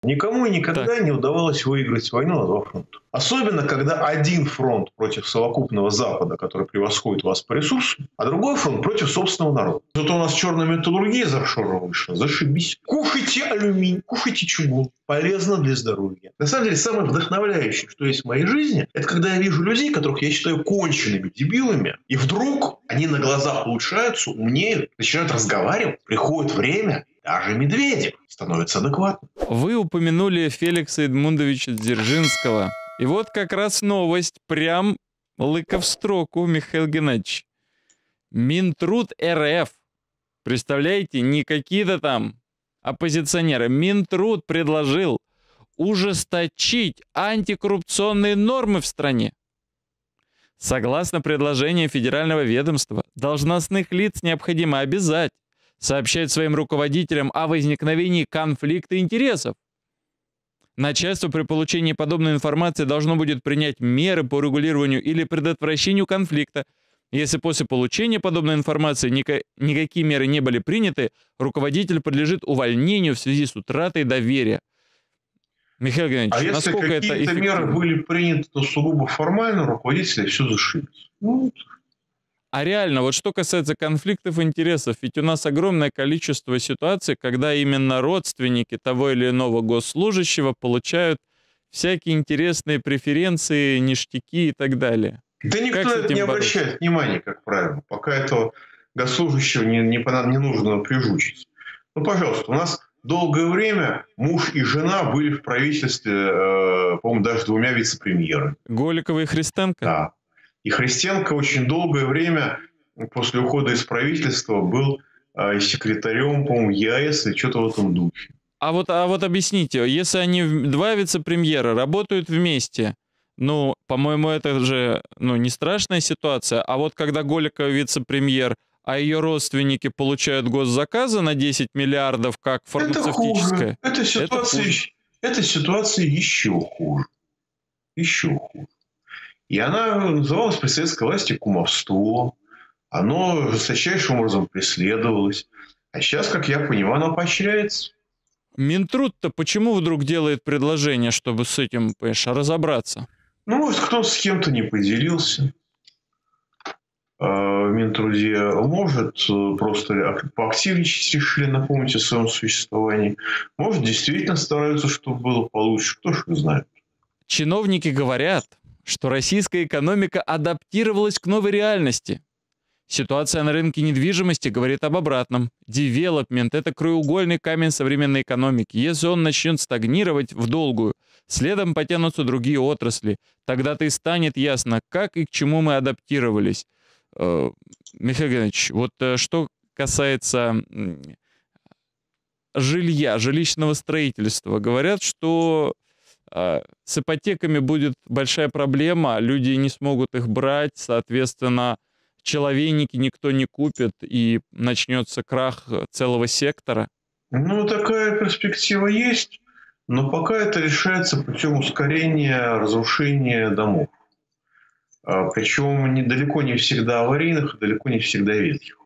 Никому и Так. никогда не удавалось выиграть войну на два фронта. Особенно, когда один фронт против совокупного Запада, который превосходит вас по ресурсам, а другой фронт против собственного народа. Зато у нас черная металлургия из офшора вышла. Зашибись. Кушайте алюминий, кушайте чугун. Полезно для здоровья. На самом деле, самое вдохновляющее, что есть в моей жизни, это когда я вижу людей, которых я считаю конченными дебилами, и вдруг они на глазах улучшаются, умнеют, начинают разговаривать, приходит время, даже Медведев становится адекватным. Вы упомянули Феликса Эдмундовича Дзержинского. И вот как раз новость, прям лыка в строку, Михаил Геннадьевич. Минтруд РФ, представляете, не какие-то там оппозиционеры, Минтруд предложил ужесточить антикоррупционные нормы в стране. Согласно предложению федерального ведомства, должностных лиц необходимо обязать сообщать своим руководителям о возникновении конфликта интересов. Начальство при получении подобной информации должно будет принять меры по регулированию или предотвращению конфликта. Если после получения подобной информации никакие меры не были приняты, руководитель подлежит увольнению в связи с утратой доверия. Михаил Геннадьевич, А если насколько это какие-то эффективно? меры были приняты, то сугубо формально, руководители все зашибись. А реально, вот что касается конфликтов интересов, ведь у нас огромное количество ситуаций, когда именно родственники того или иного госслужащего получают всякие интересные преференции, ништяки и так далее. Да никто Как с на это этим не бороться? обращает внимания, как правило. Пока этого госслужащего не нужно прижучить. Ну, пожалуйста, у нас долгое время муж и жена были в правительстве, по-моему, даже двумя вице-премьерами. Голикова и Христенко? Да. И Христенко очень долгое время после ухода из правительства был секретарем, по-моему, ЕАЭС или что-то в этом духе. А вот объясните, если они два вице-премьера работают вместе, ну, по-моему, это же не страшная ситуация. А вот когда Голикова вице-премьер, а ее родственники получают госзаказы на 10 миллиардов, как фармацевтическая, Это хуже. Эта ситуация еще хуже. Еще хуже. И она называлась при советской власти кумовство. Оно жесточайшим образом преследовалось. А сейчас, как я понимаю, оно поощряется. Минтруд-то почему вдруг делает предложение, чтобы с этим, понимаешь, разобраться? Ну, может, кто-то с кем-то не поделился в Минтруде. Может, просто поактивничать решили, напомнить о своем существовании. Может, действительно стараются, чтобы было получше. Кто ж их знает. Чиновники говорят, что российская экономика адаптировалась к новой реальности. Ситуация на рынке недвижимости говорит об обратном. Девелопмент – это краеугольный камень современной экономики. Если он начнет стагнировать в долгую, следом потянутся другие отрасли. Тогда-то и станет ясно, как и к чему мы адаптировались. Михаил Геннадьевич, вот что касается жилья, жилищного строительства, говорят, что с ипотеками будет большая проблема, люди не смогут их брать, соответственно, человейники никто не купит, и начнется крах целого сектора. Ну, такая перспектива есть, но пока это решается путем ускорения разрушения домов. Причем далеко не всегда аварийных, и далеко не всегда ветхих.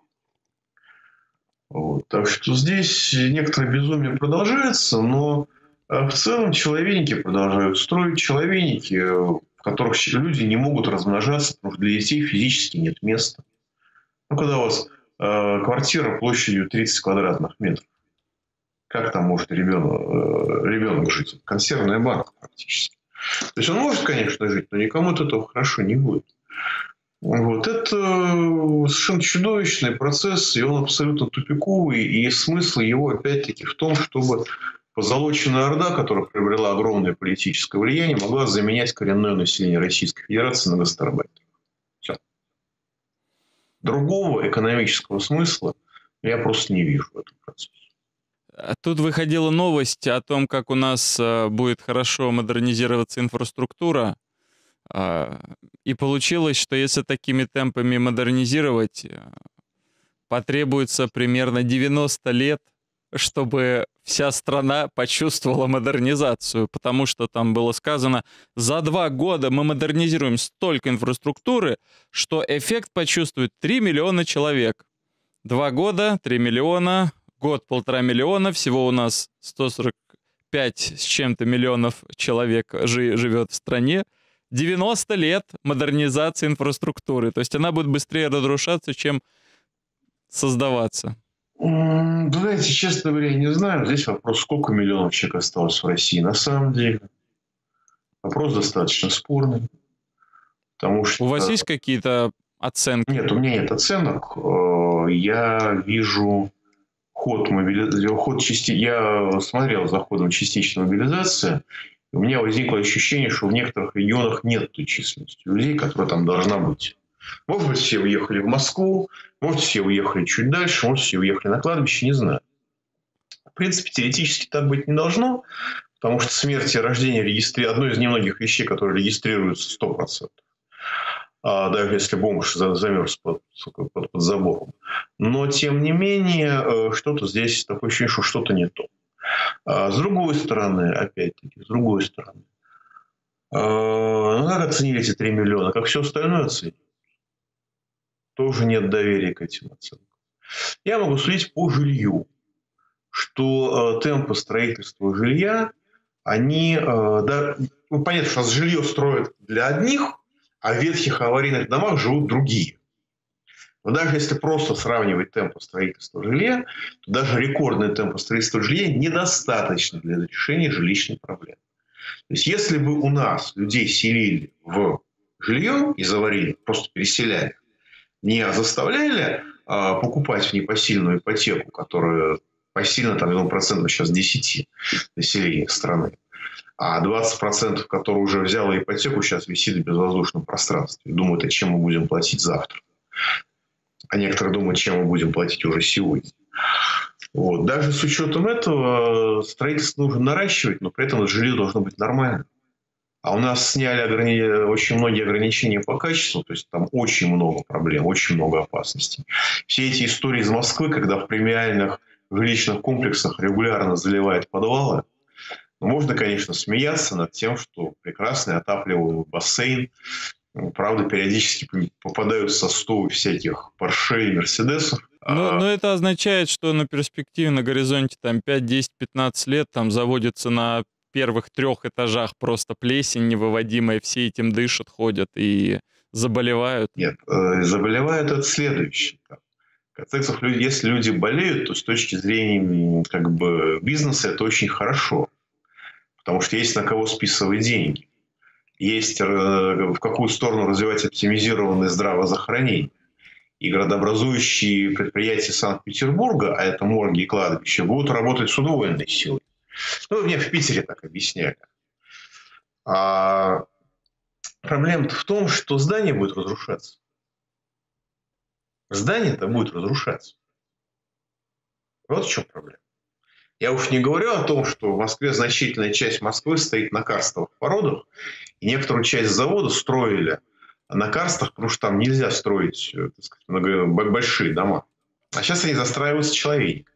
Вот. Так что здесь некоторое безумие продолжается, но в целом человейники продолжают строить. Человейники, в которых люди не могут размножаться, потому что для детей физически нет места. Ну, когда у вас квартира площадью 30 квадратных метров, как там может ребенок жить? Консервная банка практически. То есть он может, конечно, жить, но никому от этого хорошо не будет. Вот. Это совершенно чудовищный процесс, и он абсолютно тупиковый, и смысл его опять-таки в том, чтобы позолоченная Орда, которая приобрела огромное политическое влияние, могла заменять коренное население Российской Федерации на гастарбайтеров. Все. Другого экономического смысла я просто не вижу в этом процессе. Тут выходила новость о том, как у нас будет хорошо модернизироваться инфраструктура. И получилось, что если такими темпами модернизировать, потребуется примерно 90 лет, чтобы вся страна почувствовала модернизацию, потому что там было сказано, за 2 года мы модернизируем столько инфраструктуры, что эффект почувствует 3 миллиона человек. 2 года, 3 миллиона, год 1,5 миллиона, всего у нас 145 5 с чем-то миллионов человек живет в стране, 90 лет модернизации инфраструктуры. То есть она будет быстрее разрушаться, чем создаваться. Знаете, честно говоря, я не знаю. Здесь вопрос, сколько миллионов человек осталось в России. На самом деле вопрос достаточно спорный. Потому что... У вас есть какие-то оценки? Нет, у меня нет оценок. Я вижу ход части. Я смотрел за ходом частичной мобилизации. У меня возникло ощущение, что в некоторых регионах нет той численности людей, которая там должна быть. Может быть, все уехали в Москву, может, все уехали чуть дальше, может, все уехали на кладбище, не знаю. В принципе, теоретически так быть не должно, потому что смерть и рождение одно из немногих вещей, которые регистрируются 100%. Даже если бомж замерз под забором. Но, тем не менее, что-то здесь такое ощущение, что что-то не то. С другой стороны, опять-таки, как оценили эти 3 миллиона? Как все остальное оценить? Тоже нет доверия к этим оценкам. Я могу судить по жилью, что темпы строительства жилья, они... понятно, что жилье строят для одних, а в ветхих аварийных домах живут другие. Но даже если просто сравнивать темпы строительства жилья, то даже рекордные темпы строительства жилья недостаточно для решения жилищной проблемы. То есть, если бы у нас людей селили в жилье из аварийных, просто переселяли, не заставляли покупать в непосильную ипотеку, которая посильна, там, процентов сейчас 10 населения страны, а 20%, которые уже взяла ипотеку, сейчас висит в безвоздушном пространстве. Думают, а чем мы будем платить завтра. А некоторые думают, чем мы будем платить уже сегодня. Вот. Даже с учетом этого строительство нужно наращивать, но при этом жилье должно быть нормальным. А у нас сняли очень многие ограничения по качеству, то есть там очень много проблем, очень много опасностей. Все эти истории из Москвы, когда в премиальных жилищных комплексах регулярно заливают подвалы, можно, конечно, смеяться над тем, что прекрасный отапливаемый бассейн, правда, периодически попадают со стовы всяких Порше и Мерседесов. Но это означает, что на перспективе, на горизонте там 5, 10, 15 лет там заводится на первых 3 этажах просто плесень невыводимая, все этим дышат, ходят и заболевают. Нет, заболевают от следующего. В конце концов, если люди болеют, то с точки зрения бизнеса это очень хорошо. Потому что есть на кого списывать деньги. Есть в какую сторону развивать оптимизированное здравоохранение. И градообразующие предприятия Санкт-Петербурга, а это морги и кладбища, будут работать с удвоенной силой. Мне в Питере так объясняли. А проблема-то в том, что здание будет разрушаться. Здание-то будет разрушаться. Вот в чем проблема. Я уж не говорю о том, что в Москве значительная часть Москвы стоит на карстовых породах, и некоторую часть завода строили на карстах, потому что там нельзя строить, так сказать, большие дома. А сейчас они застраиваются человеком.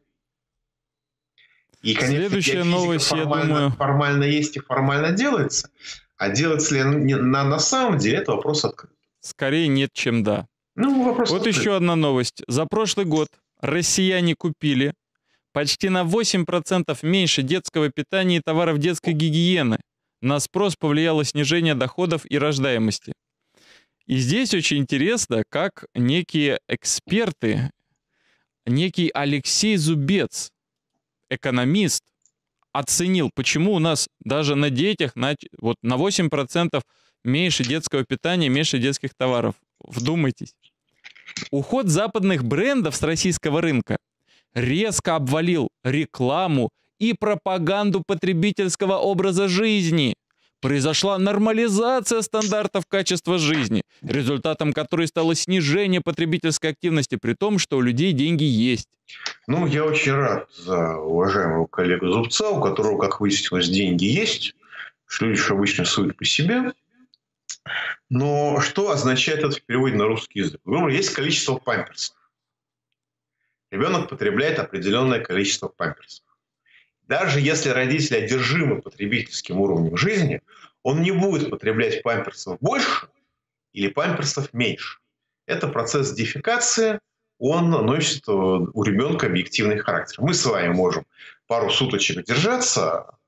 И, конечно, следующая новость, я думаю... формально есть и формально делается. А делается ли на самом деле, это вопрос открыт. Скорее нет, чем да. Вопрос вот открыт. еще одна новость. За прошлый год россияне купили почти на 8% меньше детского питания и товаров детской гигиены. На спрос повлияло снижение доходов и рождаемости. И здесь очень интересно, как некие эксперты, некий Алексей Зубец, экономист, оценил, почему у нас даже на детях на 8% меньше детского питания, меньше детских товаров. Вдумайтесь. Уход западных брендов с российского рынка резко обвалил рекламу и пропаганду потребительского образа жизни. Произошла нормализация стандартов качества жизни, результатом которой стало снижение потребительской активности, при том, что у людей деньги есть. Я очень рад за уважаемого коллегу Зубца, у которого, как выяснилось, деньги есть, что люди обычно суют по себе. Но что означает это в переводе на русский язык? Есть количество памперсов. Ребенок потребляет определенное количество памперсов. Даже если родители одержимы потребительским уровнем жизни, он не будет потреблять памперсов больше или памперсов меньше. Это процесс дефекации, он носит у ребенка объективный характер. Мы с вами можем пару суточек держаться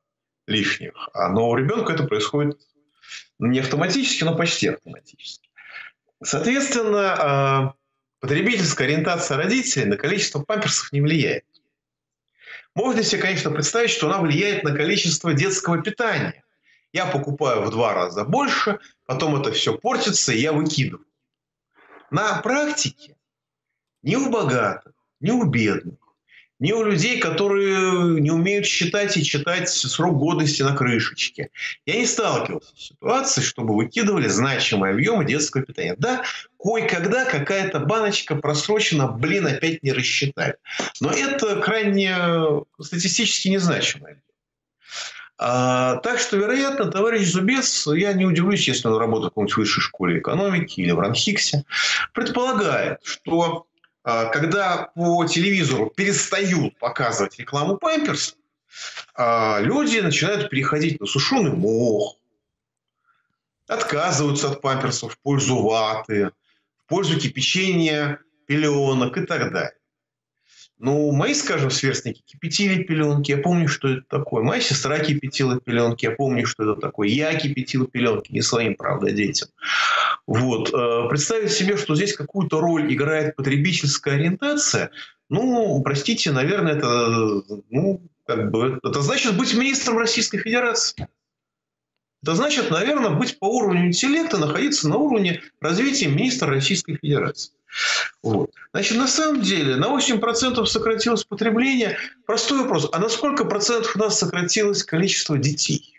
лишних. Но у ребенка это происходит не автоматически, но почти автоматически. Соответственно, потребительская ориентация родителей на количество памперсов не влияет. Можно себе, конечно, представить, что она влияет на количество детского питания. Я покупаю в 2 раза больше, потом это все портится, и я выкидываю. На практике ни у богатых, ни у бедных, ни у людей, которые не умеют считать и читать срок годности на крышечке, я не сталкивался с ситуацией, чтобы выкидывали значимые объемы детского питания. Да, кое-когда какая-то баночка просрочена, опять не рассчитали. Но это крайне статистически незначимое. Так что, вероятно, товарищ Зубец, я не удивлюсь, если он работает в какой-нибудь высшей школе экономики или в РАНХИКСе, предполагает, что когда по телевизору перестают показывать рекламу памперсов, люди начинают переходить на сушеный мох, отказываются от памперсов в пользу ваты, в пользу кипячения пеленок и так далее. Ну, мои, скажем, сверстники кипятили пеленки, я помню, что это такое. Моя сестра кипятила пеленки, я помню, что это такое. Я кипятил пеленки, не своим, правда, детям. Вот. Представить себе, что здесь какую-то роль играет потребительская ориентация, ну, простите, наверное, это, это значит быть министром Российской Федерации. Это значит, наверное, быть по уровню интеллекта, находиться на уровне развития министра Российской Федерации. Вот. Значит, на самом деле на 8% сократилось потребление. Простой вопрос. А на сколько процентов у нас сократилось количество детей?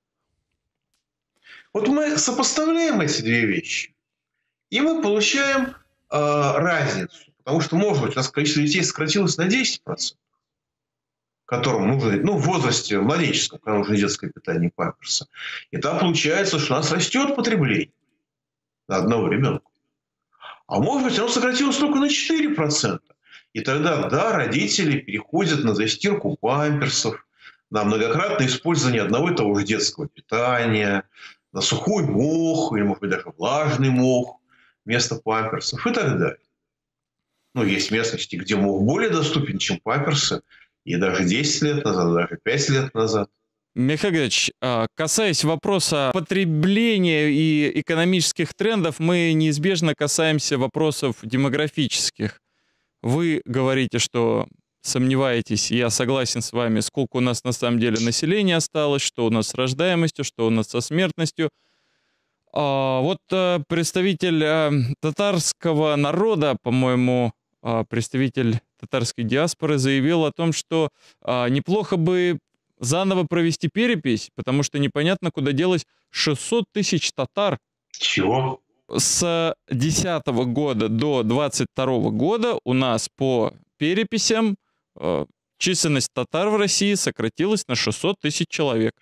Вот мы сопоставляем эти две вещи, и мы получаем разницу. Потому что, может быть, у нас количество детей сократилось на 10%, которым нужно, в возрасте младенческом, когда нужно детское питание и памперсы. И там получается, что у нас растет потребление на одного ребенка. А может быть, оно сократилось только на 4%. И тогда, да, родители переходят на застирку памперсов, на многократное использование одного и того же детского питания, на сухой мох, или, может быть, даже влажный мох вместо памперсов и так далее. Ну, есть местности, где мох более доступен, чем памперсы, и даже 10 лет назад, даже 5 лет назад. Михаил Григорьевич, касаясь вопроса потребления и экономических трендов, мы неизбежно касаемся вопросов демографических. Вы говорите, что сомневаетесь, я согласен с вами, сколько у нас на самом деле населения осталось, что у нас с рождаемостью, что у нас со смертностью. Вот представитель татарского народа, по-моему, представитель татарской диаспоры заявил о том, что неплохо бы заново провести перепись, потому что непонятно, куда делось 600 тысяч татар. Чего? С 2010 года до 2022 года у нас по переписям численность татар в России сократилась на 600 тысяч человек.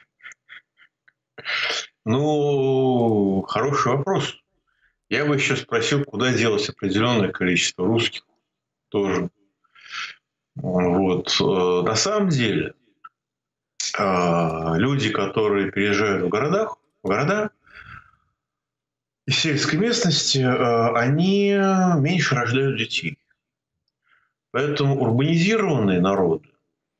Ну, хороший вопрос. Я бы еще спросил, куда делось определенное количество русских тоже. Вот. На самом деле, люди, которые переезжают в города из сельской местности, они меньше рождают детей. Поэтому урбанизированные народы,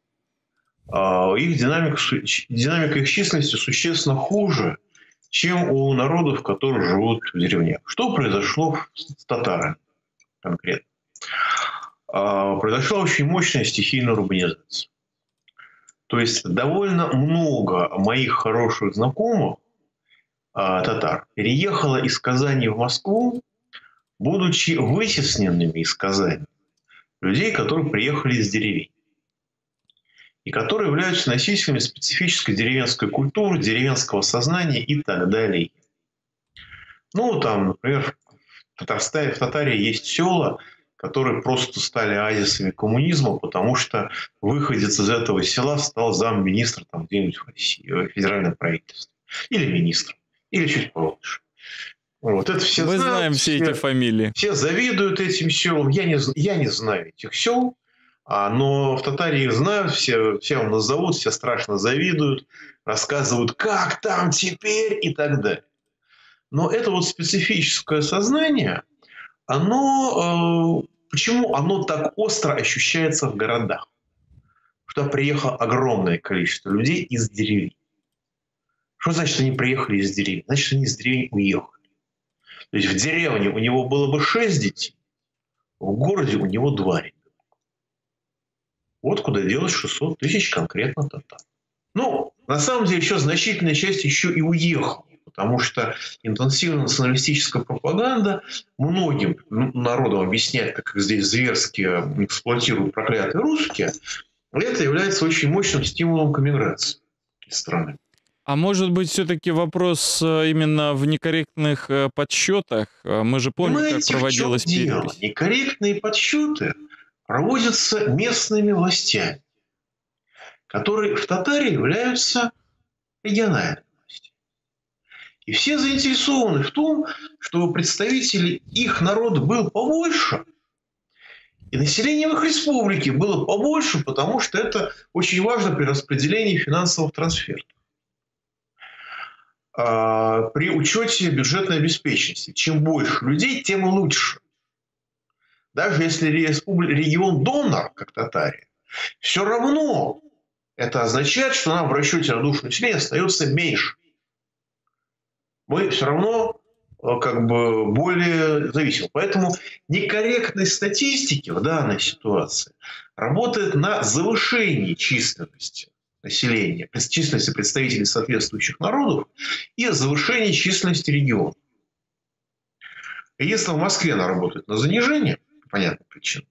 их динамика их численности существенно хуже, чем у народов, которые живут в деревнях. Что произошло с татарами конкретно? Произошла очень мощная стихийная урбанизация. То есть довольно много моих хороших знакомых татар переехало из Казани в Москву, будучи вытесненными из Казани людей, которые приехали из деревень. И которые являются носителями специфической деревенской культуры, деревенского сознания и так далее. Ну, там, например, в Татарии есть села, которые просто стали оазисами коммунизма, потому что выходец из этого села стал замминистра там где-нибудь в России, в федеральном правительстве. Или министром. Или чуть получше. Вот это все Мы знают, знаем все эти фамилии. Все завидуют этим селам. Я не знаю этих сел, но в Татарии их знают, все вам назовут, все страшно завидуют, рассказывают, как там теперь и так далее. Но это вот специфическое сознание, почему оно так остро ощущается в городах? Что приехало огромное количество людей из деревень. Что значит, они приехали из деревни? Значит, они из деревни уехали. То есть в деревне у него было бы 6 детей, в городе у него 2 ребенка. Вот куда делось 600 тысяч конкретно татар. Ну, на самом деле, еще значительная часть еще и уехала. Потому что интенсивная националистическая пропаганда многим народам объясняет, как их здесь зверски эксплуатируют проклятые русские. Это является очень мощным стимулом к эмиграции из страны. А может быть, все-таки вопрос именно в некорректных подсчетах? Мы же помним, Понимаете, как проводилась в чем дело? перепись. Некорректные подсчеты проводятся местными властями, которые в Татарии являются региональными. И все заинтересованы в том, чтобы представителей их народа было побольше, и население в их республике было побольше, потому что это очень важно при распределении финансовых трансфертов. При учете бюджетной обеспеченности. Чем больше людей, тем лучше. Даже если регион донор, как Татария, все равно это означает, что нам в расчете на душу населения остается меньше. Мы все равно как бы более зависимы. Поэтому некорректность статистики в данной ситуации работает на завышении численности населения, численности представителей соответствующих народов и завышении численности регионов. И если в Москве она работает на занижение, по понятным причинам,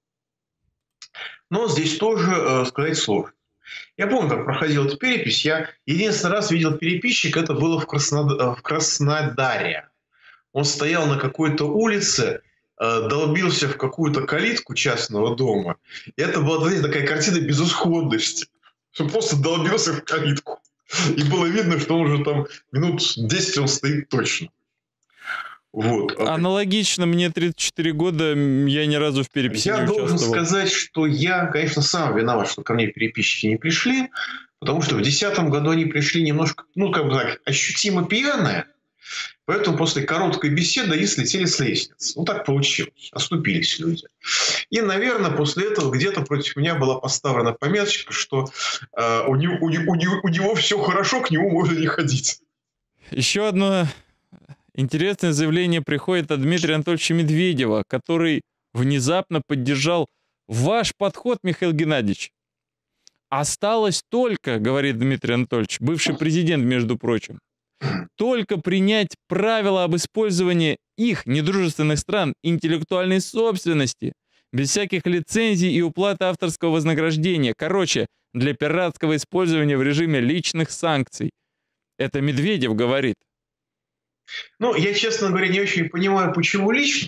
но здесь тоже сказать сложно. Я помню, как проходила эта перепись. Я единственный раз видел переписчик, это было в Краснодаре. Он стоял на какой-то улице, долбился в какую-то калитку частного дома. И это была, знаете, такая картина безысходности. Он просто долбился в калитку. И было видно, что он уже там минут 10 он стоит точно. Вот. Аналогично, мне 34 года, я ни разу в переписи не участвовал. Я должен сказать, что я, конечно, сам виноват, что ко мне переписчики не пришли, потому что в 2010 году они пришли немножко, ну, как бы так, ощутимо пьяные, поэтому после короткой беседы они слетели с лестницы. Ну, так получилось. Оступились люди. И, наверное, после этого где-то против меня была поставлена пометочка, что у него все хорошо, к нему можно не ходить. Еще одно интересное заявление приходит от Дмитрия Анатольевича Медведева, который внезапно поддержал ваш подход, Михаил Геннадьевич. Осталось только, говорит Дмитрий Анатольевич, бывший президент, между прочим, только принять правила об использовании их, недружественных стран, интеллектуальной собственности, без всяких лицензий и уплаты авторского вознаграждения. Короче, для пиратского использования в режиме личных санкций. Это Медведев говорит. Ну, я, честно говоря, не очень понимаю, почему лично.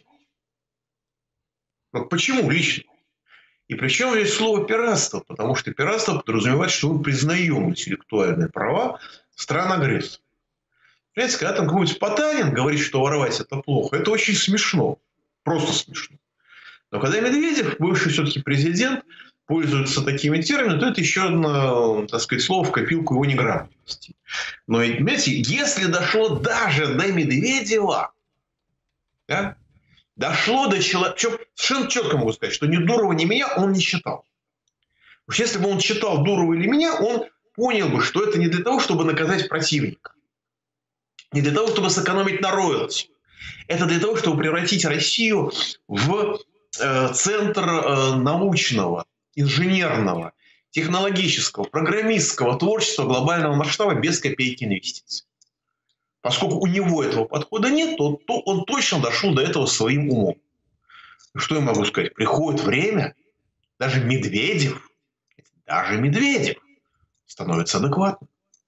Вот почему лично? И причем здесь слово «пиратство», потому что пиратство подразумевает, что мы признаем интеллектуальные права стран-агрессоров. Понимаете, когда там какой-нибудь Потанин говорит, что воровать это плохо, это очень смешно. Просто смешно. Но когда Медведев, бывший все-таки президент, пользуется такими терминами, то это еще одно, так сказать, слово в копилку его неграмотности. Но, понимаете, если дошло даже до Медведева, да, дошло до человека, совершенно четко могу сказать, что ни Дурова, ни меня он не читал. Потому что если бы он читал Дурова или меня, он понял бы, что это не для того, чтобы наказать противника. Не для того, чтобы сэкономить на роялти. Это для того, чтобы превратить Россию в центр научного, инженерного, технологического, программистского творчества глобального масштаба без копейки инвестиций. Поскольку у него этого подхода нет, то он точно дошел до этого своим умом. Что я могу сказать? Приходит время, даже Медведев становится адекватным.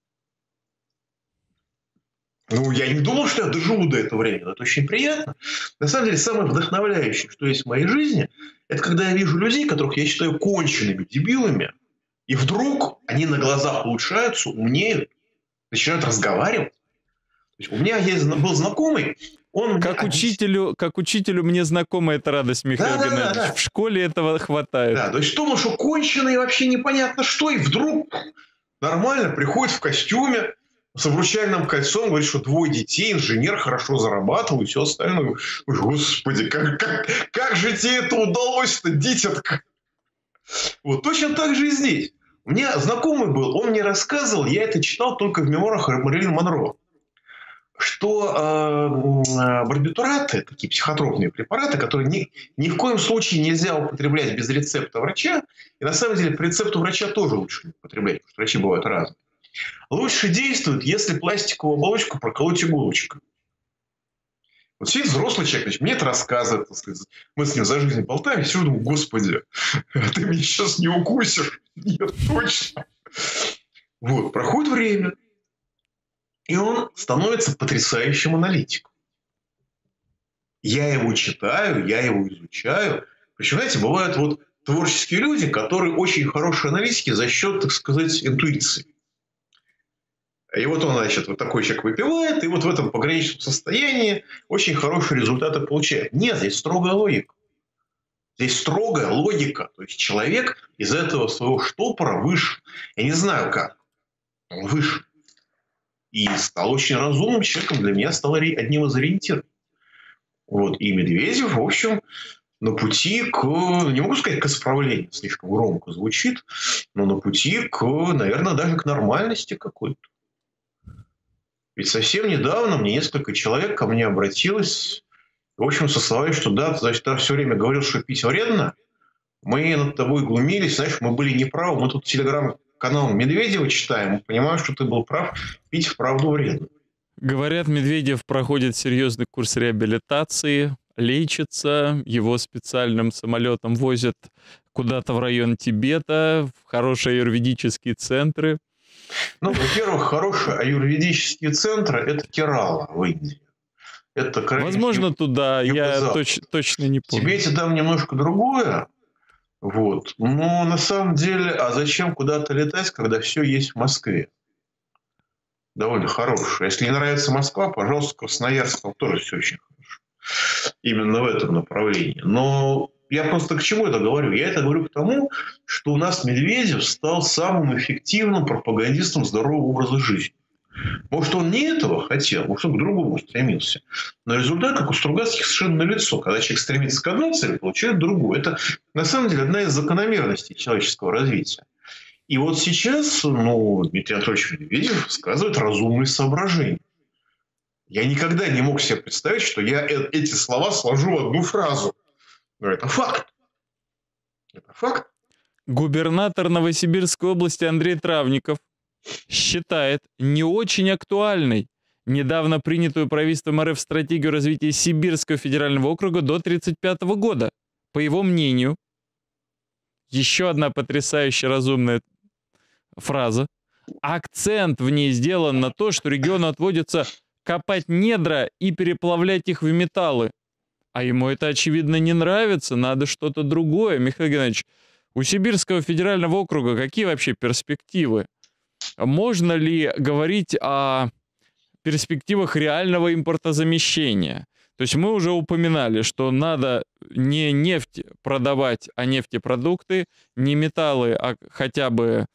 Ну, я не думал, что я доживу до этого времени. Это очень приятно. На самом деле, самое вдохновляющее, что есть в моей жизни, это когда я вижу людей, которых я считаю конченными дебилами, и вдруг они на глазах улучшаются, умнеют, начинают разговаривать. То есть у меня был знакомый, он... Как учителю мне знакома эта радость, Михаил Геннадьевич. Да. В школе этого хватает. Да, то есть думал, что конченый вообще непонятно что, и вдруг нормально приходит в костюме, с обручальным кольцом, говорит, что 2 детей, инженер, хорошо зарабатывал и все остальное. Ой, господи, как же тебе это удалось-то, дитятка? Вот точно так же и здесь. У меня знакомый был, он мне рассказывал, я это читал только в мемуарах Мэрилин Монро, что барбитураты, такие психотропные препараты, которые ни в коем случае нельзя употреблять без рецепта врача, и на самом деле по рецепту врача тоже лучше не употреблять, потому что врачи бывают разные, лучше действуют, если пластиковую оболочку проколоть иголочкой. Вот сидит взрослый человек, значит, мне это рассказывает, так сказать, мы с ним за жизнь болтаем, я сижу, думаю, господи, ты меня сейчас не укусишь? Нет, точно. Вот, проходит время, и он становится потрясающим аналитиком. Я его читаю, я его изучаю. Причем, знаете, бывают вот творческие люди, которые очень хорошие аналитики за счет, так сказать, интуиции. И вот он, значит, вот такой человек выпивает, и вот в этом пограничном состоянии очень хорошие результаты получает. Нет, здесь строгая логика. Здесь строгая логика. То есть человек из этого своего штопора вышел. Я не знаю как. Он вышел. И стал очень разумным человеком. Для меня стал одним из ориентиров. Вот. И Медведев, в общем, на пути к... Не могу сказать к исправлению, слишком громко звучит. Но на пути к, наверное, даже к нормальности какой-то. Ведь совсем недавно мне несколько человек ко мне обратилось, в общем, со словами, что да, значит, ты все время говорил, что пить вредно, мы над тобой глумились, знаешь, мы были неправы, мы тут телеграм-канал Медведева читаем, мы понимаем, что ты был прав, пить вправду вредно. Говорят, Медведев проходит серьезный курс реабилитации, лечится, его специальным самолетом возят куда-то в район Тибета, в хорошие аюрведические центры. Ну, во-первых, хорошие аюрведические центры – это Керала в Индии. Это возможно, туда, я точно не помню. Тебе я дам немножко другое. Вот. Но на самом деле, а зачем куда-то летать, когда все есть в Москве? Довольно хорошее. Если не нравится Москва, пожалуйста, Красноярск, там тоже все очень хорошо. Именно в этом направлении. Но я просто к чему это говорю? Я это говорю к тому, что у нас Медведев стал самым эффективным пропагандистом здорового образа жизни. Может, он не этого хотел, может, он к другому стремился. Но результат, как у Стругацких, совершенно налицо. Когда человек стремится к одной цели, получает другую. Это, на самом деле, одна из закономерностей человеческого развития. И вот сейчас, Дмитрий Анатольевич Медведев сказывает разумные соображения. Я никогда не мог себе представить, что я эти слова сложу в одну фразу. Но это факт. Это факт. Губернатор Новосибирской области Андрей Травников считает не очень актуальной недавно принятую правительством РФ стратегию развития Сибирского федерального округа до 1935 года. По его мнению, еще одна потрясающе разумная фраза. Акцент в ней сделан на то, что региону отводится копать недра и переплавлять их в металлы. А ему это, очевидно, не нравится. Надо что-то другое. Михаил Геннадьевич, у Сибирского федерального округа какие вообще перспективы? Можно ли говорить о перспективах реального импортозамещения? То есть мы уже упоминали, что надо не нефть продавать, а нефтепродукты, не металлы, а хотя бы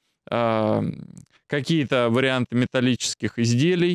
какие-то варианты металлических изделий.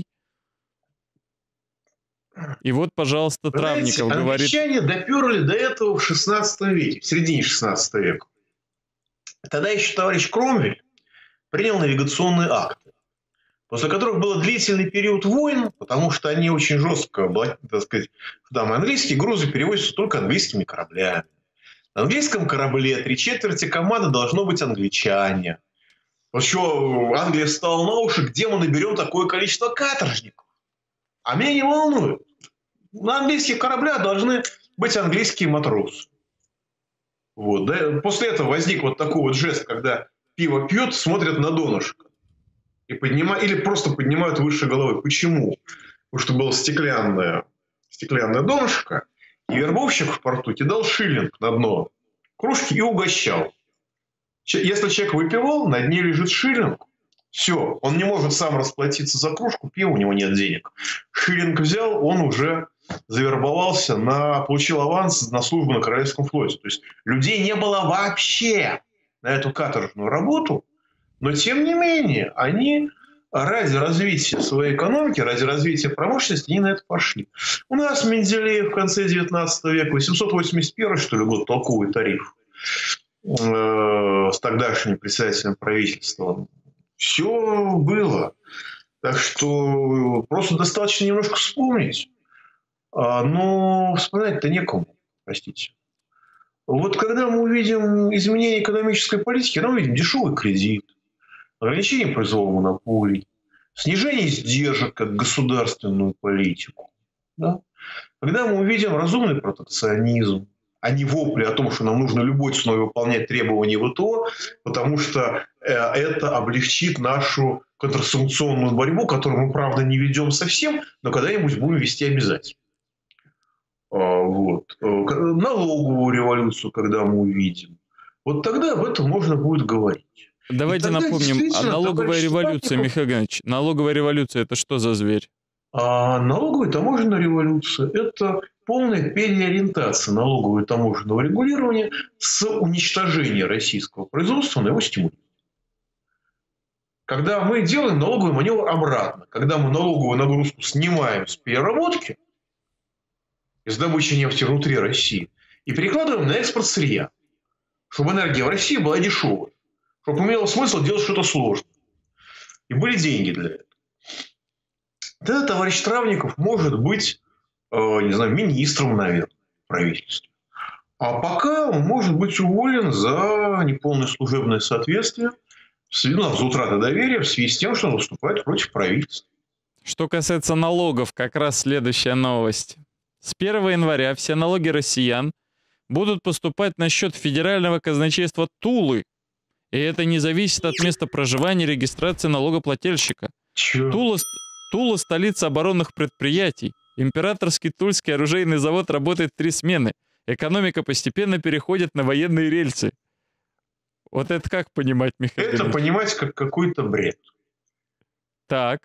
И вот, пожалуйста, Травников говорит... Англичане доперли до этого в 16 веке, в середине 16 века. Тогда еще товарищ Кромвель принял навигационные акты, после которых был длительный период войн, потому что они очень жестко, так сказать, там английские грузы перевозятся только английскими кораблями. На английском корабле 3/4 команды должно быть англичане. Вот что Англия встала на уши, где мы наберем такое количество каторжников? А меня не волнует. На английских кораблях должны быть английские матросы. Вот. Да? После этого возник вот такой вот жест, когда пиво пьют, смотрят на донышко. Или просто поднимают выше головы. Почему? Потому что было стеклянное донышко, и вербовщик в порту кидал шиллинг на дно кружки и угощал. Если человек выпивал, на дне лежит шиллинг. Все, он не может сам расплатиться за кружку пива, у него нет денег. Шиллинг взял, он уже завербовался, получил аванс на службу на Королевском флоте. То есть людей не было вообще на эту каторжную работу, но тем не менее они ради развития своей экономики, ради развития промышленности, они на это пошли. У нас Менделеев в конце 19 века, 881, что ли, год, толковый тариф. с тогдашним председателем правительства. Все было. Так что просто достаточно немножко вспомнить. Но вспоминать-то некому, простите. Вот когда мы увидим изменение экономической политики, мы увидим дешевый кредит, ограничение произвола монополий, снижение издержек как государственную политику. Да? Когда мы увидим разумный протекционизм, а не вопли о том, что нам нужно любой ценой выполнять требования ВТО, потому что это облегчит нашу контрсанкционную борьбу, которую мы, правда, не ведем совсем, но когда-нибудь будем вести обязательно. Вот. Налоговую революцию, когда мы увидим. Вот тогда об этом можно будет говорить. Давайте напомним, налоговая революция, Михаил Геннадьевич, налоговая революция – это что за зверь? Налоговая таможенная революция – это полная переориентация налогового и таможенного регулирования с уничтожения российского производства на его стимулирование. Когда мы делаем налоговый маневр обратно, когда мы налоговую нагрузку снимаем с переработки, из добычи нефти внутри России, и перекладываем на экспорт сырья, чтобы энергия в России была дешевой, чтобы имело смысл делать что-то сложное. И были деньги для этого. Тогда товарищ Травников может быть, не знаю, министром, наверное, в правительстве. А пока он может быть уволен за неполное служебное соответствие, за утрату доверия в связи с тем, что он выступает против правительства. Что касается налогов, как раз следующая новость. С 1 января все налоги россиян будут поступать на счет федерального казначейства Тулы. И это не зависит от места проживания и регистрации налогоплательщика. Тула – столица оборонных предприятий. Императорский Тульский оружейный завод работает 3 смены. Экономика постепенно переходит на военные рельсы. Вот это как понимать, Михаил Геннадьевич? Это понимать как какой-то бред. Так.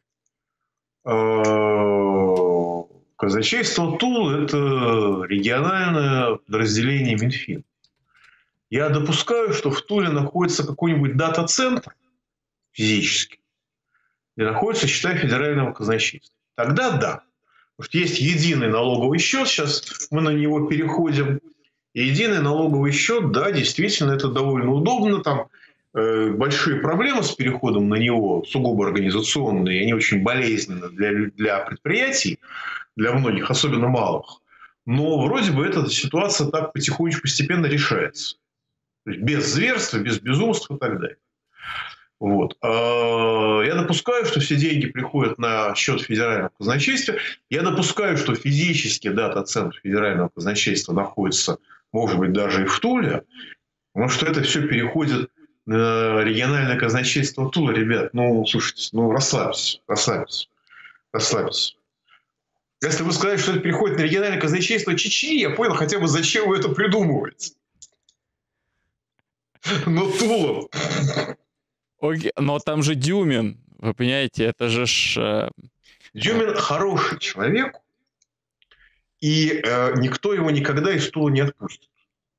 Казначейство Тулы – это региональное подразделение Минфина. Я допускаю, что в Туле находится какой-нибудь дата-центр физически, где находится, считай, федерального казначейства. Тогда да. Потому что есть единый налоговый счет, сейчас мы на него переходим. И единый налоговый счет, да, действительно, это довольно удобно. Там большие проблемы с переходом на него, сугубо организационные, они очень болезненны для предприятий, для многих, особенно малых. Но вроде бы эта ситуация так потихонечку, постепенно решается. То есть без зверства, без безумства и так далее. Вот. Я допускаю, что все деньги приходят на счет федерального казначейства. Я допускаю, что физически дата-центр федерального казначейства находится, может быть, даже и в Туле. Потому что это все переходит на региональное казначейство Тулы. Ребят, слушайте, расслабьтесь. Если вы сказали, что это переходит на региональное казначейство Чечни, я понял хотя бы, зачем вы это придумываете. Но Тула... Окей, но там же Дюмин, вы понимаете, это же... Дюмин хороший человек, и никто его никогда из Тулы не отпустит.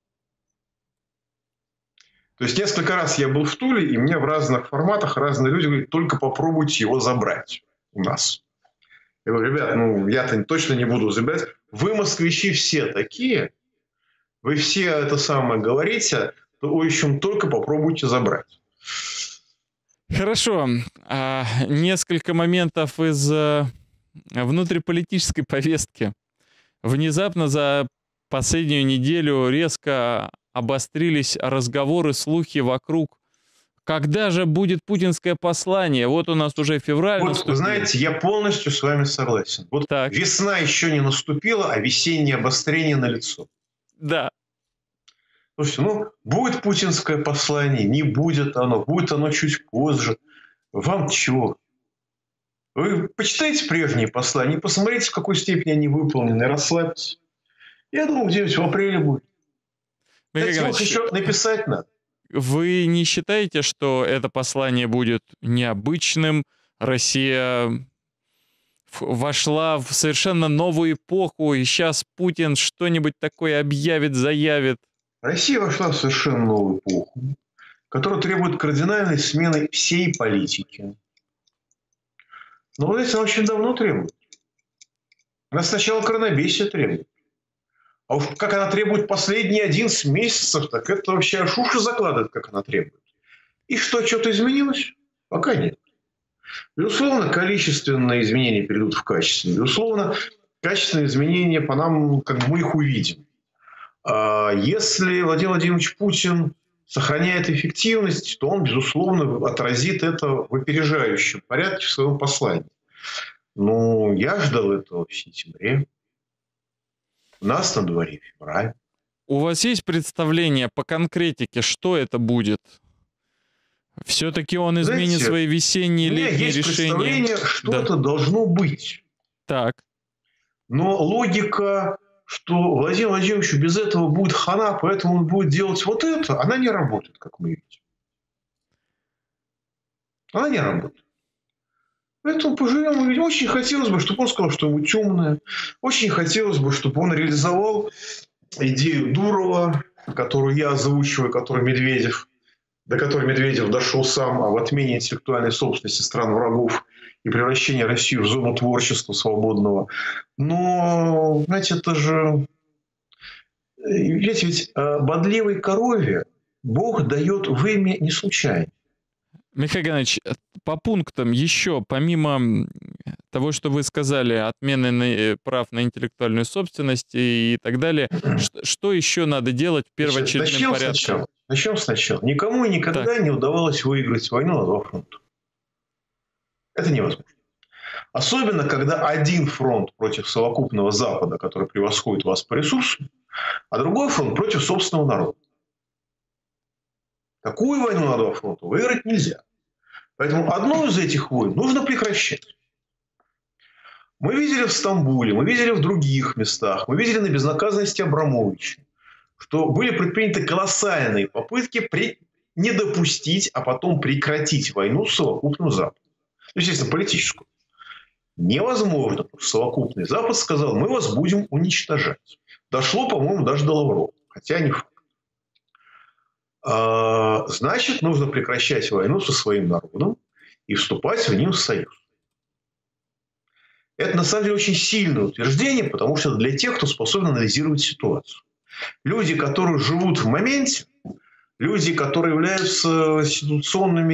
То есть несколько раз я был в Туле, и мне в разных форматах разные люди говорят, только попробуйте его забрать у нас. Я говорю, ребят, я-то точно не буду забирать. Вы, москвичи, все такие, вы все это самое говорите, то, в общем, только попробуйте забрать. Хорошо. Несколько моментов из внутриполитической повестки. Внезапно за последнюю неделю резко обострились разговоры, слухи вокруг. Когда же будет путинское послание? Вот у нас уже февраль. Вот, вы знаете, я полностью с вами согласен. Вот так. Весна еще не наступила, а весеннее обострение налицо. Да. Слушайте, будет путинское послание, не будет оно чуть позже. Вам чего? Вы почитайте прежние послания, посмотрите, в какой степени они выполнены, расслабьтесь. Я думаю, где-нибудь в апреле будет. Кстати, их еще написать надо. Вы не считаете, что это послание будет необычным? Россия вошла в совершенно новую эпоху, и сейчас Путин что-нибудь такое объявит, заявит? Россия вошла в совершенно новую эпоху, которая требует кардинальной смены всей политики. Но, вот это очень давно требует. Она сначала коронабесие требует. А уж как она требует последние 11 месяцев, так это вообще аж уши закладывает, как она требует. И что, что-то изменилось? Пока нет. Безусловно, количественные изменения перейдут в качественные. Безусловно, качественные изменения по нам, как бы мы их увидим. Если Владимир Владимирович Путин сохраняет эффективность, то он, безусловно, отразит это в опережающем порядке в своем послании. Но я ждал этого в сентябре. У нас на дворе февраль. У вас есть представление по конкретике, что это будет? Все-таки он изменит Знаете, свои весенние у меня летние есть решения? представление, что Да. это должно быть. Так. Но логика, что Владимиру Владимировичу без этого будет хана, поэтому он будет делать вот это, она не работает, как мы видим. Она не работает. Поэтому поживем. Ведь очень хотелось бы, чтобы он сказал что-нибудь умное. Очень хотелось бы, чтобы он реализовал идею Дурова, которую я озвучиваю, до которой Медведев дошел сам, об отмене интеллектуальной собственности стран врагов и превращении России в зону творчества свободного. Но, знаете, это же... Ведь бодливой корове Бог дает вымя не случайно. Михаил Геннадьевич, по пунктам еще, помимо того, что вы сказали, отмены прав на интеллектуальную собственность и так далее, что еще надо делать в первоочередном порядке? Начнем сначала. Никому и никогда не удавалось выиграть войну на два фронта. Это невозможно. Особенно, когда один фронт против совокупного Запада, который превосходит вас по ресурсам, а другой фронт против собственного народа. Такую войну на два фронта выиграть нельзя. Поэтому одну из этих войн нужно прекращать. Мы видели в Стамбуле, мы видели в других местах, мы видели на безнаказанности Абрамовича, что были предприняты колоссальные попытки не допустить, а потом прекратить войну с совокупным Западом. Естественно, политическую. Невозможно, потому что совокупный Запад сказал, мы вас будем уничтожать. Дошло, по-моему, даже до Лаврова, хотя не факт. Значит, нужно прекращать войну со своим народом и вступать в ним в союз. Это, на самом деле, очень сильное утверждение, потому что это для тех, кто способен анализировать ситуацию. Люди, которые живут в моменте, люди, которые являются ситуационными,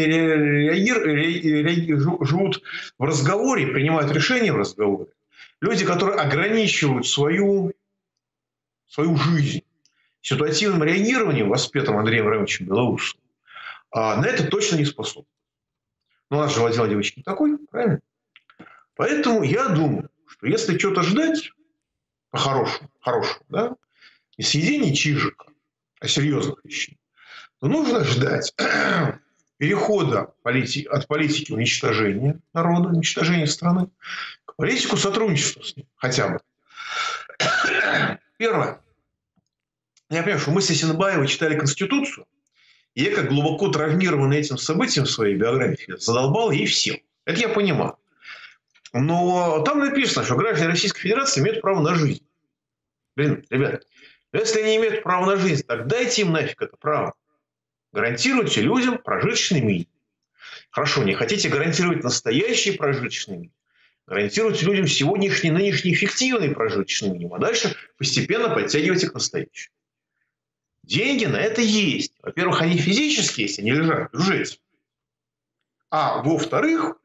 живут в разговоре, принимают решения в разговоре, люди, которые ограничивают свою жизнь ситуативным реагированием, воспетым Андреем Ивановичем Белоусовым, на это точно не способны. Но у нас же Владимир Владимирович не такой, правильно? Поэтому я думаю, что если что-то ждать по-хорошему, да, не съедения чижика, а серьезных вещей, то нужно ждать перехода от политики уничтожения народа, уничтожения страны, к политику сотрудничества с ним, хотя бы. Первое. Я понимаю, что мы с Есенбаевой читали Конституцию, и я, как глубоко травмированный этим событием в своей биографии, задолбал ей всем. Это я понимаю. Но там написано, что граждане Российской Федерации имеют право на жизнь. Блин, ребят, если они имеют право на жизнь, так дайте им нафиг это право. Гарантируйте людям прожиточный минимум. Хорошо, не хотите гарантировать настоящий прожиточный минимум. Гарантируйте людям сегодняшний, нынешний эффективный прожиточный минимум. А дальше постепенно подтягивайте к настоящему. Деньги на это есть. Во-первых, они физически есть, они лежат в бюджете. А во-вторых,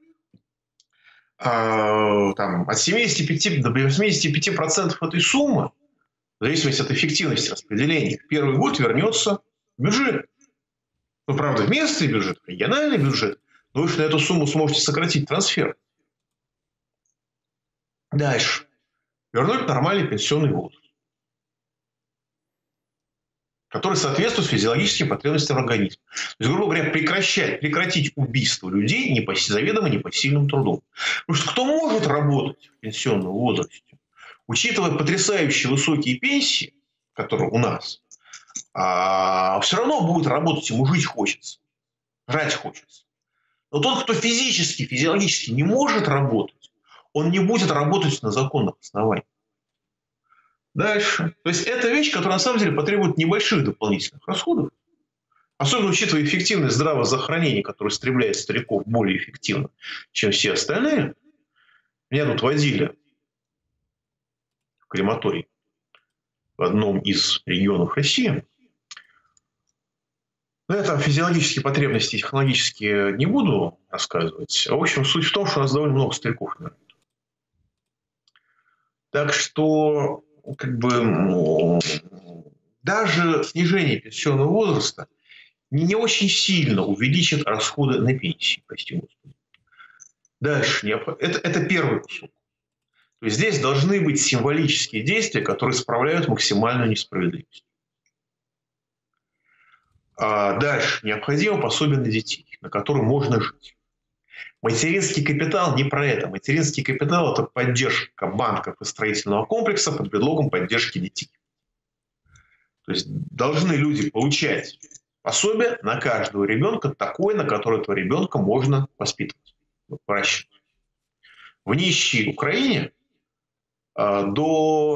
от 75 до 85% этой суммы, в зависимости от эффективности распределения, в первый год вернется в бюджет. Ну, правда, в местный бюджет, в региональный бюджет, но вы же на эту сумму сможете сократить трансфер. Дальше. Вернуть нормальный пенсионный возраст, который соответствует физиологическим потребностям организма. То есть, грубо говоря, прекратить убийство людей заведомо непосильным трудом. Потому что кто может работать в пенсионном возрасте, учитывая потрясающе высокие пенсии, которые у нас, все равно будет работать, ему жить хочется, жрать хочется. Но тот, кто физиологически не может работать, он не будет работать на законных основаниях. Дальше. То есть, это вещь, которая на самом деле потребует небольших дополнительных расходов. Особенно учитывая эффективность здравоохранения, которое истребляет стариков более эффективно, чем все остальные. Меня тут водили в крематорий в одном из регионов России. Но это физиологические потребности технологические не буду рассказывать. В общем, суть в том, что у нас довольно много стариков. Так что даже снижение пенсионного возраста не очень сильно увеличит расходы на пенсии. Прости Господи. Дальше. Это первый кусок. То есть здесь должны быть символические действия, которые исправляют максимальную несправедливость. А дальше. Необходимо пособие на детей, на которые можно жить. Материнский капитал не про это. Материнский капитал – это поддержка банков и строительного комплекса под предлогом поддержки детей. То есть должны люди получать пособие на каждого ребенка такое, на которое этого ребенка можно воспитывать, выращивать. В нищей Украине до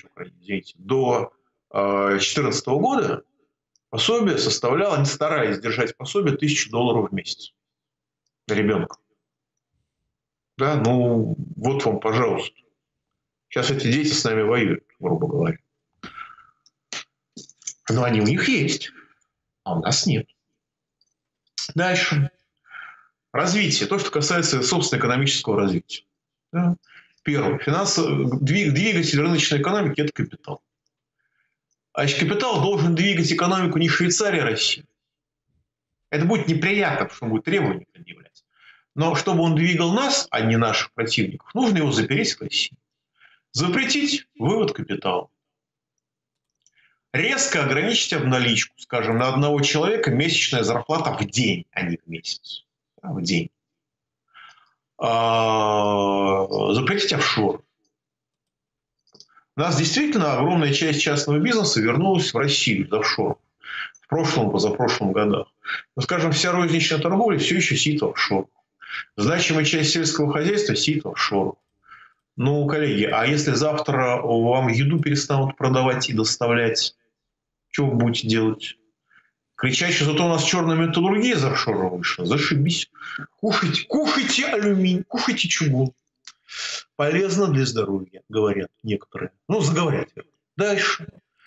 2014 года пособие составляло, они старались держать пособие, $1000 в месяц на ребенка. Да, ну вот вам, пожалуйста. Сейчас эти дети с нами воюют, грубо говоря. Но они у них есть, а у нас нет. Дальше. Развитие. То, что касается, собственно, экономического развития. Да. Первое. Двигатель рыночной экономики – это капитал. А капитал должен двигать экономику не Швейцарии, а России. Это будет неприятно, потому что он будет требования предъявлять. Но чтобы он двигал нас, а не наших противников, нужно его запереть в России. Запретить вывод капитала. Резко ограничить обналичку. Скажем, на одного человека месячная зарплата в день, а не в месяц. В день. Запретить офшор. У нас действительно огромная часть частного бизнеса вернулась в Россию из офшоров. В прошлом, позапрошлом годах. Но, скажем, вся розничная торговля все еще сидит в офшорах. Значимая часть сельского хозяйства сидит в офшорах. Ну, коллеги, а если завтра вам еду перестанут продавать и доставлять, что вы будете делать? Кричать, что зато у нас черная металлургия из офшора вышла. Зашибись. Кушайте алюминий, кушайте чугун. Полезно для здоровья, говорят некоторые. Ну, заговорят. Дальше.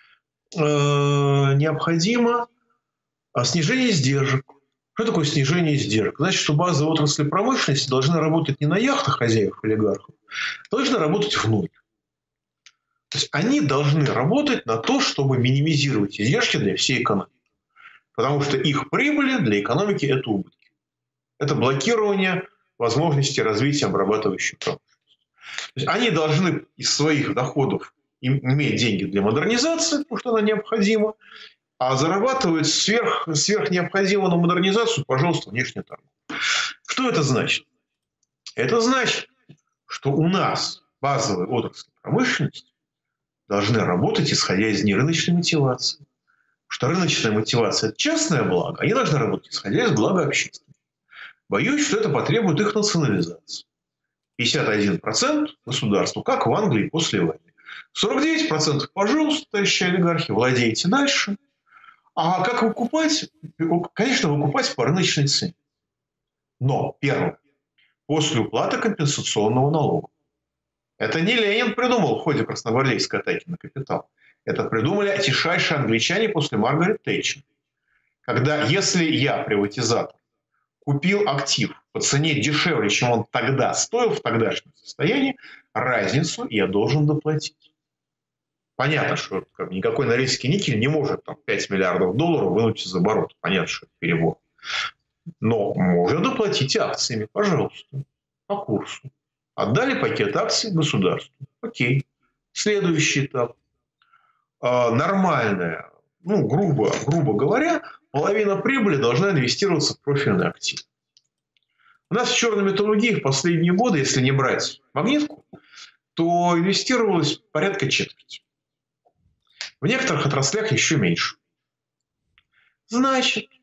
Необходимо снижение издержек. Что такое снижение издержек? Значит, что базовые отрасли промышленности должны работать не на яхтах хозяев олигархов, должны работать в ноль. То есть они должны работать на то, чтобы минимизировать издержки для всей экономики. Потому что их прибыли для экономики – это убытки. Это блокирование возможности развития обрабатывающей промышленности. То есть они должны из своих доходов иметь деньги для модернизации, потому что она необходима, а зарабатывать сверх необходимого на модернизацию, пожалуйста, внешняя торговля. Что это значит? Это значит, что у нас базовые отрасли промышленности должны работать, исходя из нерыночной мотивации. Что рыночная мотивация – это частное благо, они должны работать, исходя из блага общественного. Боюсь, что это потребует их национализации. 51% государству, как в Англии после войны. 49% пожалуйста, товарищи олигархи, владейте дальше. А как выкупать? Конечно, выкупать по рыночной цене. Но, первое, после уплаты компенсационного налога. Это не Ленин придумал в ходе красногвардейской атаки на капитал. Это придумали тишайшие англичане после Маргарет Тэтчер. Когда, если я, приватизатор, купил актив по цене дешевле, чем он тогда стоил в тогдашнем состоянии, разницу я должен доплатить. Понятно, что никакой норильский никель не может там, $5 миллиардов вынуть из оборота. Понятно, что это перебор. Но можно доплатить акциями, пожалуйста, по курсу. Отдали пакет акций государству. Окей. Следующий этап. Нормальная, грубо говоря, половина прибыли должна инвестироваться в профильный актив. У нас в черной металлургии в последние годы, если не брать магнитку, то инвестировалось порядка четверти. В некоторых отраслях еще меньше. Значит,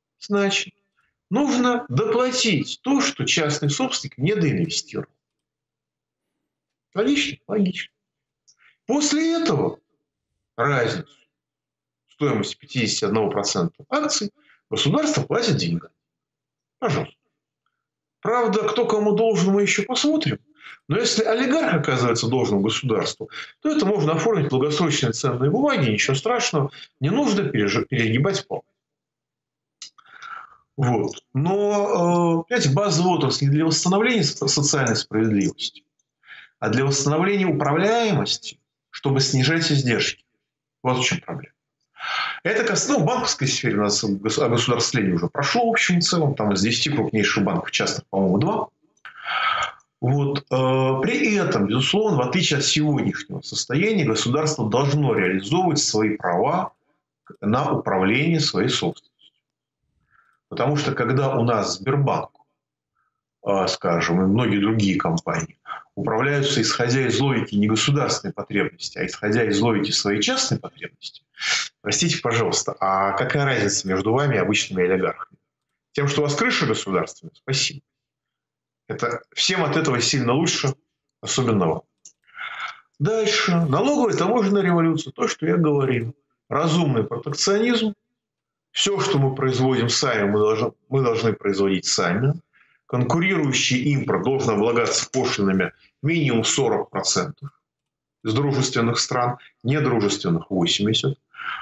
нужно доплатить то, что частный собственник не доинвестировал. Логично? Логично. После этого разницу стоимости 51% акций государство платит деньгами. Пожалуйста. Правда, кто кому должен, мы еще посмотрим. Но если олигарх оказывается должным государству, то это можно оформить в долгосрочные ценные бумаги, ничего страшного, не нужно перегибать палку. Вот. Но, понимаете, базовая отрасль не для восстановления социальной справедливости, а для восстановления управляемости, чтобы снижать издержки. Вот в чем проблема. Это касается, в банковской сфере у нас огосударствление уже прошло, в общем и целом. Там из 10 крупнейших банков частных, по-моему, 2. Вот. При этом, безусловно, в отличие от сегодняшнего состояния, государство должно реализовывать свои права на управление своей собственностью. Потому что когда у нас Сбербанк, скажем, и многие другие компании управляются, исходя из логики не государственной потребности, а исходя из логики своей частной потребности, простите, пожалуйста, а какая разница между вами и обычными олигархами? Тем, что у вас крыша государственная? Спасибо. Это всем от этого сильно лучше, особенно вам. Дальше. Налоговая таможенная революция. То, что я говорил. Разумный протекционизм. Все, что мы производим сами, мы должны производить сами. Конкурирующий импорт должен облагаться пошлинами минимум 40% из дружественных стран, недружественных 80%.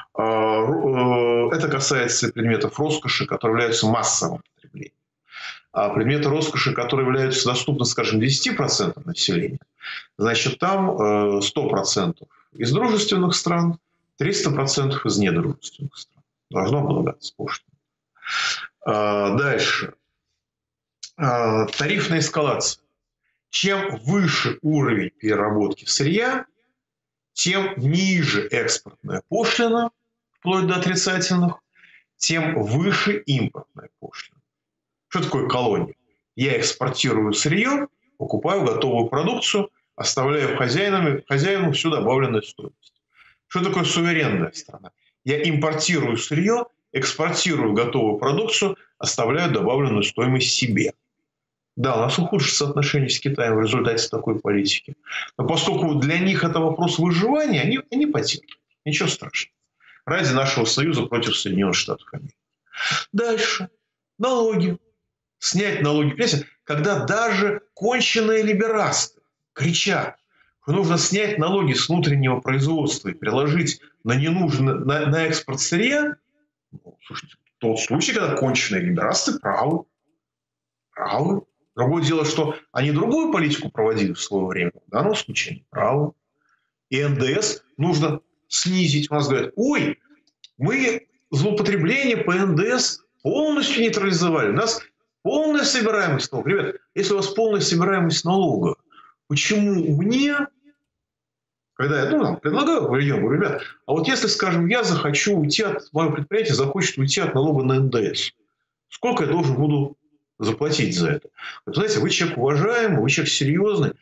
Это касается предметов роскоши, которые являются массовым потреблением. А предметы роскоши, которые являются доступны, скажем, 10% населения, значит, там 100% из дружественных стран, 300% из недружественных стран. Должно облагаться пошлиной. Дальше. Тарифная эскалация. Чем выше уровень переработки сырья, тем ниже экспортная пошлина, вплоть до отрицательных, тем выше импортная пошлина. Что такое колония? Я экспортирую сырье, покупаю готовую продукцию, оставляю хозяину всю добавленную стоимость. Что такое суверенная страна? Я импортирую сырье, экспортирую готовую продукцию, оставляю добавленную стоимость себе. Да, у нас ухудшится отношения с Китаем в результате такой политики. Но поскольку для них это вопрос выживания, они потерпят. Ничего страшного. Ради нашего союза против Соединенных Штатов Америки. Дальше. Налоги. Снять налоги. Понимаете, когда даже конченые либерасты кричат, что нужно снять налоги с внутреннего производства и приложить на экспорт сырья, ну, слушайте, тот случай, когда конченые либерасты правы. Правы. Другое дело, что они другую политику проводили в свое время. В данном случае они правы. И НДС нужно снизить. У нас говорят, ой, мы злоупотребление по НДС полностью нейтрализовали. У нас полная собираемость налога. Ребят, если у вас полная собираемость налога, почему мне, когда я предлагаю, говорю, ребят, а вот если, скажем, я захочу уйти мое предприятие захочет уйти от налога на НДС, сколько я должен буду заплатить за это? Вы знаете, вы человек уважаемый, вы человек серьезный.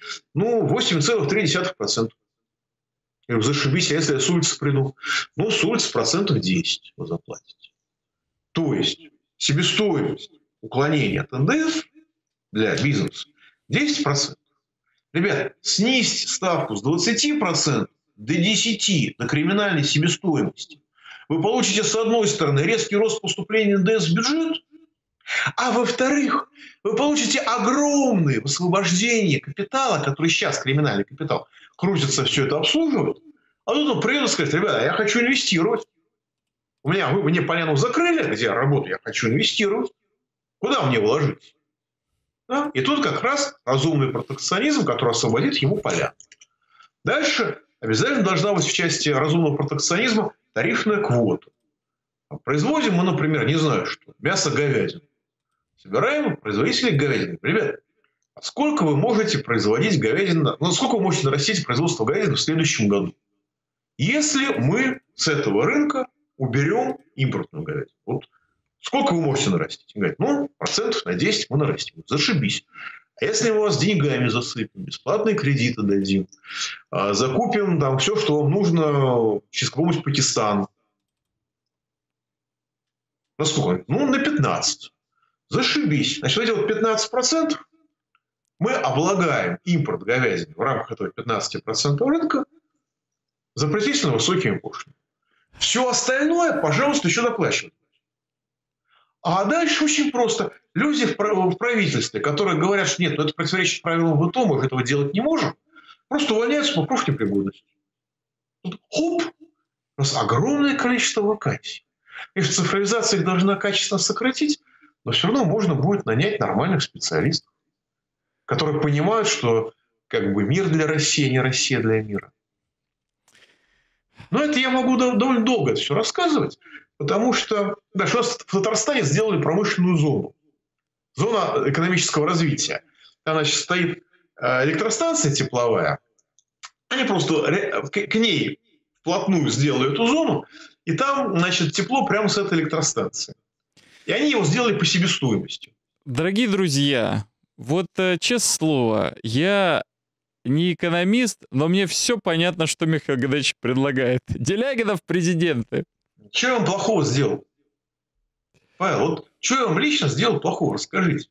8,3%. Я говорю, зашибись, а если я с улицы приду? С улицы 10% вы заплатите. То есть, себестоимость уклонения от НДС для бизнеса 10%. Ребят, снизьте ставку с 20% до 10% на криминальной себестоимости. Вы получите, с одной стороны, резкий рост поступления НДС в бюджет, а во-вторых, вы получите огромное высвобождение капитала, который сейчас, криминальный капитал, крутится, все это обслуживает. А тут он придет и скажет, ребята, я хочу инвестировать. Вы мне поляну закрыли, где я работаю, я хочу инвестировать. Куда мне вложить? Да? И тут как раз разумный протекционизм, который освободит ему поля. Дальше обязательно должна быть в части разумного протекционизма тарифная квота. Производим мы, например, не знаю что, мясо говядины. Собираем производителей говядины. Ребята, а сколько вы можете производить говядину, сколько вы можете нарастить производство говядины в следующем году? Если мы с этого рынка уберем импортную говядину. Вот сколько вы можете нарастить? Говорят, процентов на 10 мы нарастим. Зашибись. А если мы вас деньгами засыпем, бесплатные кредиты дадим, закупим там все, что вам нужно через какой-нибудь Пакистан. На сколько? На 15. Зашибись. Значит, эти 15% мы облагаем импорт говядины в рамках этого 15% рынка запретительно высокими пошлинами. Все остальное, пожалуйста, еще доплачивать. А дальше очень просто. Люди в правительстве, которые говорят, что нет, это противоречит правилам ВТО, мы этого делать не можем, просто увольняются по профнепригодности. Хоп! У нас огромное количество вакансий. Конечно, цифровизация их должна качественно сократить, но все равно можно будет нанять нормальных специалистов, которые понимают, что как бы мир для России, а не Россия для мира. Но это я могу довольно долго это все рассказывать, потому что даже у нас в Татарстане сделали промышленную зону. Зона экономического развития. Там, значит, стоит электростанция тепловая. Они просто к ней вплотную сделали эту зону, и там, значит, тепло прямо с этой электростанции. И они его сделали по себестоимости. Дорогие друзья, вот честное слово, я не экономист, но мне все понятно, что Михаил Геннадьевич предлагает. Делягина в президенты. Что я вам плохого сделал? Павел, вот что я вам лично сделал плохого? Расскажите.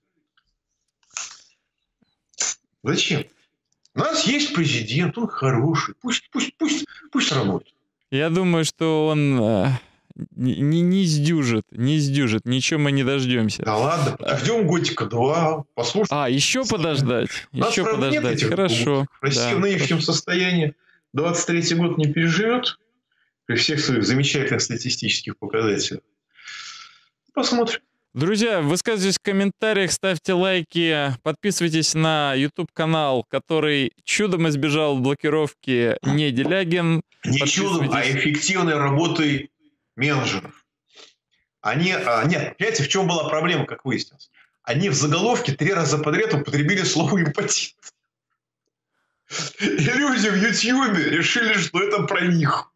Зачем? У нас есть президент, он хороший. Пусть работает. Я думаю, что он не сдюжит, ничего мы не дождемся. Да ладно, подождем годика-два, послушаем. Еще подождать, хорошо. Россия в нынешнем состоянии 23-й год не переживет при всех своих замечательных статистических показателях. Посмотрим. Друзья, высказывайтесь в комментариях, ставьте лайки, подписывайтесь на YouTube-канал, который чудом избежал блокировки не Делягин. Не чудом, а эффективной работой менеджеров. Нет, понимаете, в чем была проблема, как выяснилось? Они в заголовке 3 раза подряд употребили слово «импотент». И люди в Ютьюбе решили, что это про них.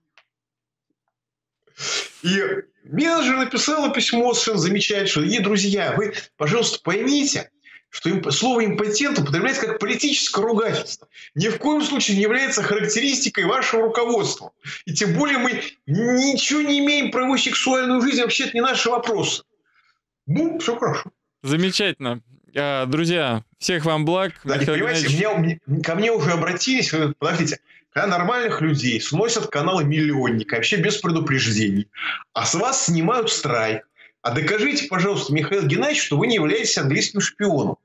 И менеджер написала письмо, совершенно замечательно, что, дорогие друзья, вы, пожалуйста, поймите, что слово «импотент» употребляется как политическое ругательство. Ни в коем случае не является характеристикой вашего руководства. И тем более мы ничего не имеем про его сексуальную жизнь, вообще это не наши вопросы. Ну, все хорошо. Замечательно. Друзья, всех вам благ. Да, понимаете, ко мне уже обратились, подождите, когда нормальных людей сносят каналы миллионника, вообще без предупреждений, а с вас снимают страйк. А докажите, пожалуйста, Михаил Геннадьевич, что вы не являетесь английским шпионом.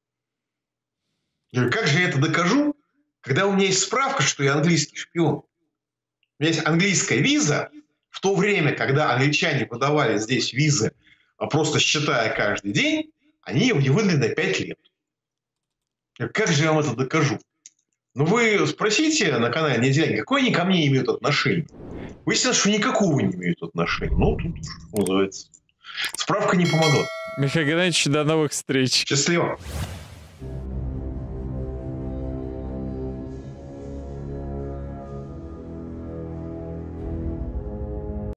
Я говорю, как же я это докажу, когда у меня есть справка, что я английский шпион? У меня есть английская виза. В то время, когда англичане выдавали здесь визы, просто считая каждый день, они его не выдали на 5 лет. Я говорю, как же я вам это докажу? Ну, вы спросите на канале Неделягина, какое они ко мне имеют отношение. Выяснилось, что никакого не имеют отношения. Ну, тут, что называется, справка не помогла. Михаил Геннадьевич, до новых встреч. Счастливо.